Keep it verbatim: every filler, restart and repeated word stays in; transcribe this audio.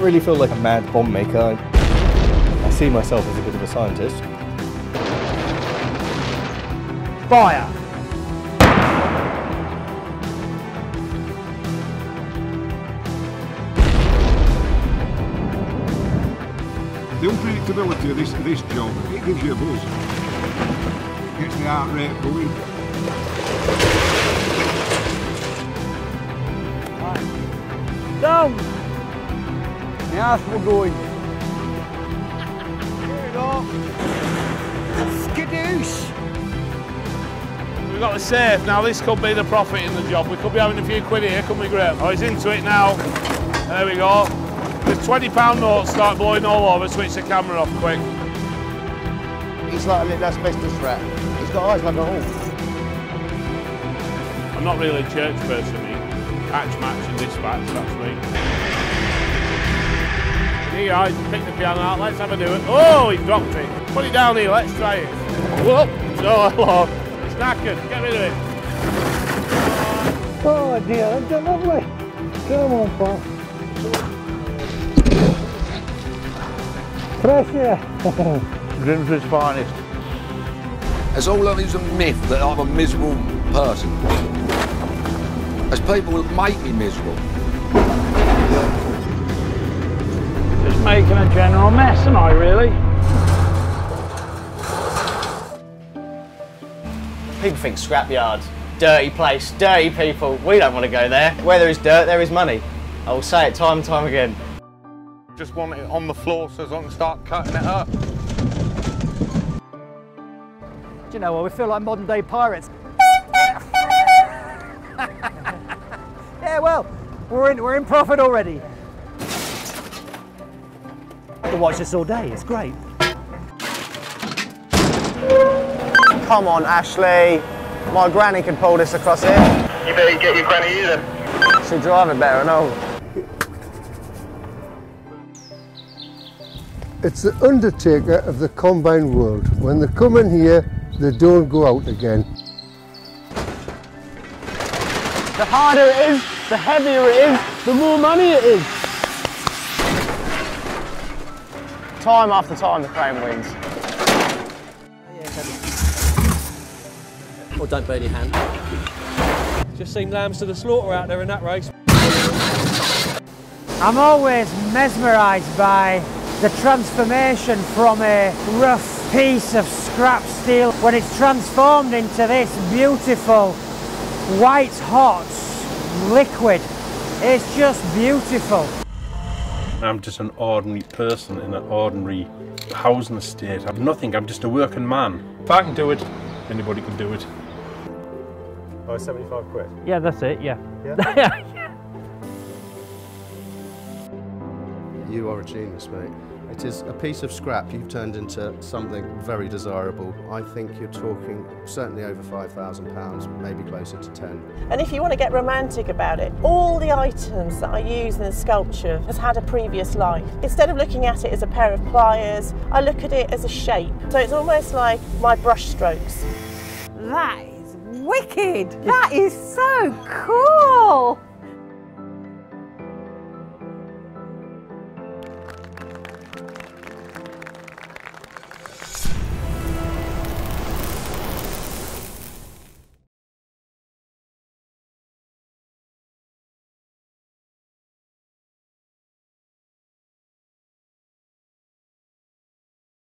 really feel like a mad bomb maker. I, I see myself as a bit of a scientist. Fire! The unpredictability of this, this job, it gives you a buzz. It gets the heart rate going. Right. Down! Yes, we're going. Here we go. Skadoosh! We've got the safe now. This could be the profit in the job. We could be having a few quid here, couldn't we, Graham? Oh, he's into it now. There we go. The twenty pound notes start blowing all over, switch the camera off quick. He's like a little asbestos rat. He's got eyes like a hawk. I'm not really a church person, me. Catch, match and dispatch, that's me. Here guys, pick the piano out, let's have a do it. Oh, he dropped it. Put it down here, let's try it. Whoop, so hello. It's knackered, get rid of it. Oh dear, that's lovely. Come on, pal. Fresh air. Grimsby's finest. It's all of it's a myth that I'm a miserable person. As people make me miserable. Just making a general mess, am I really? People think scrapyard, dirty place, dirty people. We don't want to go there. Where there is dirt, there is money. I will say it time and time again. Just want it on the floor so as I can start cutting it up. Do you know what, we feel like modern day pirates. Yeah, well, we're in, we're in profit already. I can watch this all day, it's great. Come on, Ashley. My granny can pull this across here. You better get your granny here then. She'll drive it better, I know. It's the undertaker of the combine world. When they come in here, they don't go out again. The harder it is, the heavier it is, the more money it is. Time after time, the crane wins. Or don't burn your hand. Just seen lambs to the slaughter out there in that race. I'm always mesmerised by the transformation from a rough piece of scrap steel when it's transformed into this beautiful white hot liquid. It's just beautiful. I'm just an ordinary person in an ordinary housing estate. I'm nothing, I'm just a working man. If I can do it, anybody can do it. Oh, seventy-five quid? Yeah, that's it, yeah. Yeah? You are a genius, mate. It is a piece of scrap you've turned into something very desirable. I think you're talking certainly over five thousand pounds, maybe closer to ten. And if you want to get romantic about it, all the items that I use in the sculpture has had a previous life. Instead of looking at it as a pair of pliers, I look at it as a shape. So it's almost like my brush strokes. That is wicked! That is so cool!